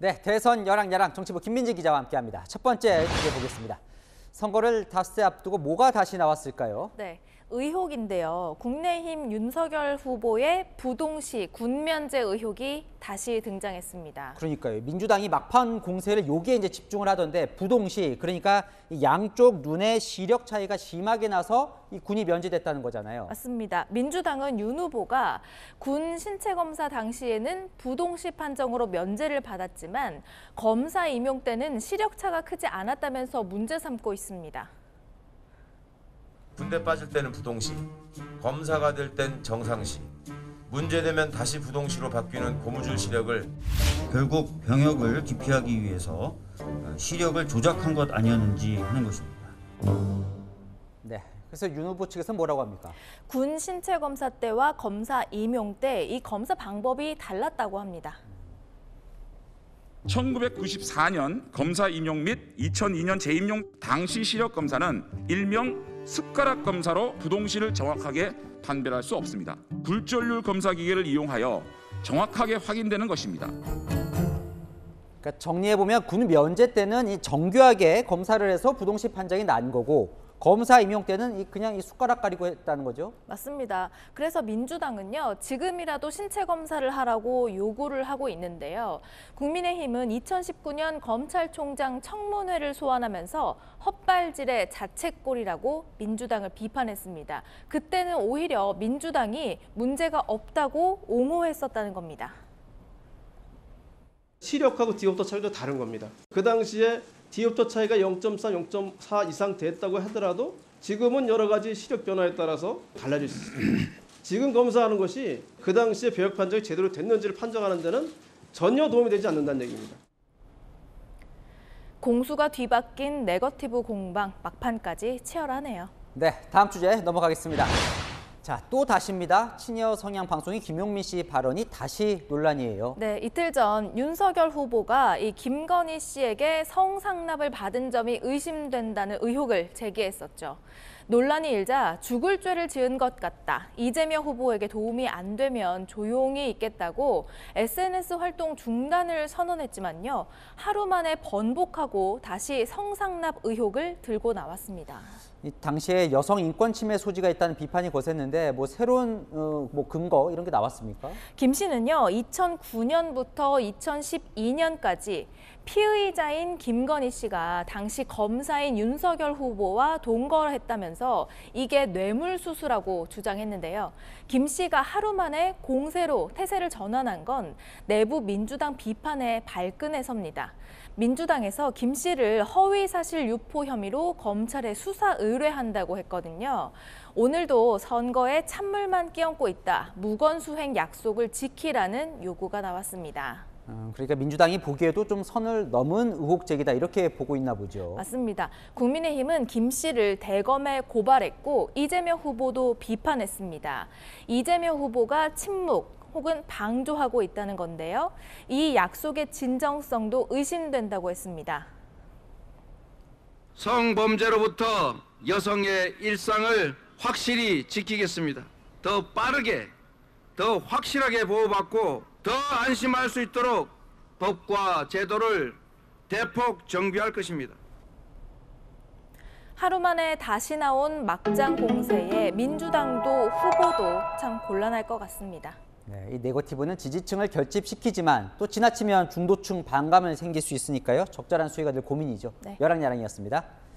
네, 대선 여랑야랑 정치부 김민지 기자와 함께합니다. 첫 번째 주제 보겠습니다. 선거를 닷새 앞두고 뭐가 다시 나왔을까요? 네, 의혹인데요. 국민의힘 윤석열 후보의 부동시 군면제 의혹이 다시 등장했습니다. 그러니까요. 민주당이 막판 공세를 여기에 이제 집중을 하던데 부동시, 그러니까 이 양쪽 눈의 시력 차이가 심하게 나서 이 군이 면제됐다는 거잖아요. 맞습니다. 민주당은 윤 후보가 군 신체 검사 당시에는 부동시 판정으로 면제를 받았지만 검사 임용 때는 시력 차가 크지 않았다면서 문제 삼고 있습니다. 군대 빠질 때는 부동시, 검사가 될 땐 정상시, 문제되면 다시 부동시로 바뀌는 고무줄 시력을 결국 병역을 기피하기 위해서 시력을 조작한 것 아니었는지 하는 것입니다. 네, 그래서 윤 후보 측에서 뭐라고 합니까? 군 신체 검사 때와 검사 임용 때 이 검사 방법이 달랐다고 합니다. 1994년 검사 임용 및 2002년 재임용 당시 시력 검사는 일명 숟가락 검사로 부동시를 정확하게 판별할 수 없습니다. 굴절률 검사 기계를 이용하여 정확하게 확인되는 것입니다. 그러니까 정리해보면 군 면제 때는 이 정교하게 검사를 해서 부동시 판정이 난 거고 검사 임용 때는 그냥 이 숟가락 가리고 했다는 거죠? 맞습니다. 그래서 민주당은요, 지금이라도 신체 검사를 하라고 요구를 하고 있는데요. 국민의힘은 2019년 검찰총장 청문회를 소환하면서 헛발질의 자책골이라고 민주당을 비판했습니다. 그때는 오히려 민주당이 문제가 없다고 옹호했었다는 겁니다. 시력하고 디옵터 차이도 다른 겁니다. 그 당시에 디옵터 차이가 0.3, 0.4 이상 됐다고 하더라도 지금은 여러 가지 시력 변화에 따라서 달라질 수 있습니다. 지금 검사하는 것이 그 당시에 배역 판정이 제대로 됐는지를 판정하는 데는 전혀 도움이 되지 않는다는 얘기입니다. 공수가 뒤바뀐 네거티브 공방, 막판까지 치열하네요. 네, 다음 주제 넘어가겠습니다. 자, 또 다시입니다. 친여 성향 방송인 김용민 씨 발언이 다시 논란이에요. 네, 이틀 전 윤석열 후보가 이 김건희 씨에게 성상납을 받은 점이 의심된다는 의혹을 제기했었죠. 논란이 일자 죽을 죄를 지은 것 같다. 이재명 후보에게 도움이 안 되면 조용히 있겠다고 SNS 활동 중단을 선언했지만요. 하루 만에 번복하고 다시 성상납 의혹을 들고 나왔습니다. 당시에 여성 인권 침해 소지가 있다는 비판이 거셌는데 뭐 새로운 근거 이런 게 나왔습니까? 김 씨는요, 2009년부터 2012년까지 피의자인 김건희 씨가 당시 검사인 윤석열 후보와 동거를 했다면서 이게 뇌물수수라고 주장했는데요. 김 씨가 하루 만에 공세로 태세를 전환한 건 내부 민주당 비판에 발끈해 섭니다. 민주당에서 김 씨를 허위사실 유포 혐의로 검찰에 수사 의뢰한다고 했거든요. 오늘도 선거에 찬물만 끼얹고 있다. 무건수행 약속을 지키라는 요구가 나왔습니다. 그러니까 민주당이 보기에도 좀 선을 넘은 의혹 제기다 이렇게 보고 있나 보죠. 맞습니다. 국민의힘은 김 씨를 대검에 고발했고 이재명 후보도 비판했습니다. 이재명 후보가 침묵 혹은 방조하고 있다는 건데요. 이 약속의 진정성도 의심된다고 했습니다. 성범죄로부터 여성의 일상을 확실히 지키겠습니다. 더 빠르게, 더 확실하게 보호받고 더 안심할 수 있도록 법과 제도를 대폭 정비할 것입니다. 하루 만에 다시 나온 막장 공세에 민주당도 후보도 참 곤란할 것 같습니다. 네, 이 네거티브는 지지층을 결집시키지만 또 지나치면 중도층 반감을 생길 수 있으니까요. 적절한 수위가 늘 고민이죠. 네. 여랑야랑이었습니다.